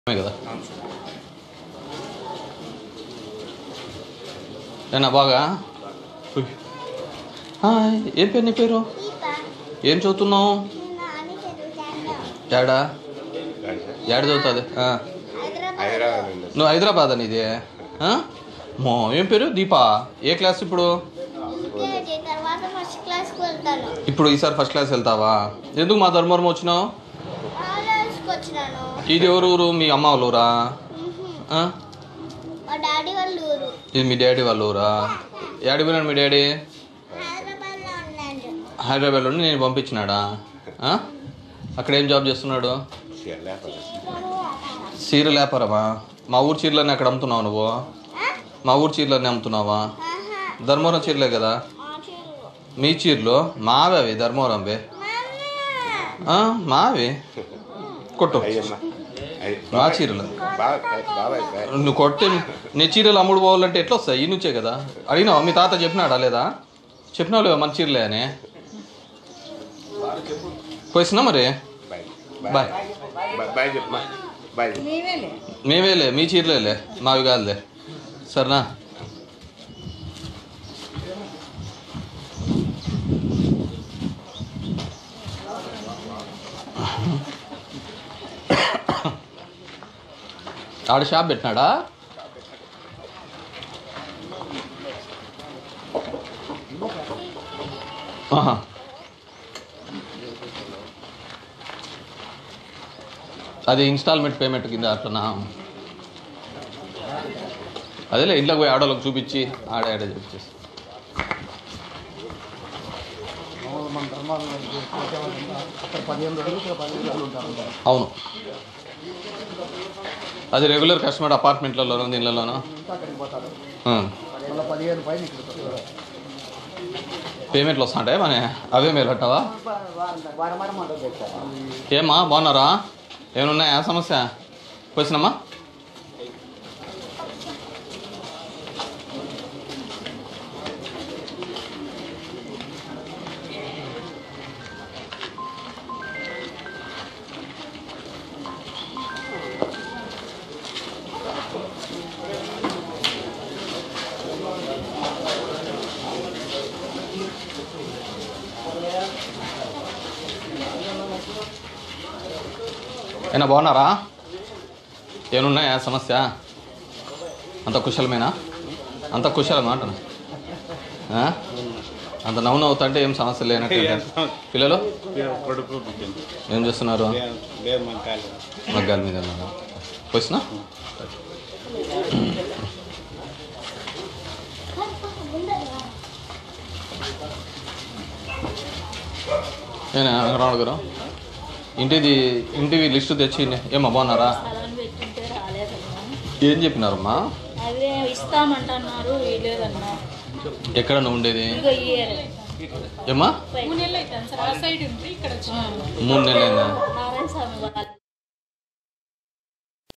కదా ఏనా బాగా ఏం పేరు నీ పేరు ఏం చదువుతున్నావు ఏడా ఏడ చదువుతుంది నువ్వు హైదరాబాద్ అని ఇది మో ఏం పేరు దీపా ఏ క్లాస్ ఇప్పుడు ఇప్పుడు ఈసారి ఫస్ట్ క్లాస్ వెళ్తావా ఎందుకు మా ధర్మవరం వచ్చినావు ఇది ఎవరు ఊరు మీ అమ్మ వాళ్ళ ఊరా ఇది మీ డాడీ వాళ్ళ ఊరా ఏడు పోయినాడు మీ డాడీ హైదరాబాద్లో నేను పంపించినాడా అక్కడ ఏం జాబ్ చేస్తున్నాడు చీరల వ్యాపారమా మా ఊరు చీరలన్నీ అక్కడ అమ్ముతున్నావు నువ్వు మా ఊరు చీరలన్నీ అమ్ముతున్నావా ధర్మవరం చీరలే కదా మీ చీరలు మావే అవి ధర్మవరంవే మావి కొట్టు నా చీరలు నువ్వు కొట్టి నీ చీరలు అమ్ముడు పోవాలంటే ఎట్లా వస్తాయి ఈ నుంచే కదా అడిగినావా మీ తాత చెప్పినాడా లేదా చెప్పినావు లేవా మన చీరలే అని పోయిస్తున్నా మరి బాయ్ మేవేలే మీ చీరలేలే మావి కాదులే సరేనా ఆడ షాప్ పెట్టినాడా అది ఇన్స్టాల్మెంట్ పేమెంట్ కింద అట్లనా అదేలే ఇంట్లోకి పోయి ఆడోళ్ళకి చూపించి ఆడే చూపించేసి అవును అది రెగ్యులర్ కస్టమర్ అపార్ట్మెంట్లలోనూ దీనిలోనూ పేమెంట్లు వస్తుంటాయి మన అవే మేలు అంటావా ఏమ్మా బాగున్నారా ఏమన్నాయా సమస్య వచ్చినమ్మా ఏనా బాగున్నారా ఏమన్నాయా సమస్య అంత కుశలమేనా అంత కుశలమా అంటున్నా అంత నవ్వుతా అంటే ఏం సమస్య లేనట్టు పిల్లలు ఏం చేస్తున్నారు మగ్గాల మీద వచ్చినా ఏనా వెంకటరావు గారు ఇంటివి లిస్టు తెచ్చి ఏమా బాగున్నారా ఏం చెప్పినారమ్మా ఎక్కడ నువ్వు ఉండేది ఏమ్మా 3 నెలలైందా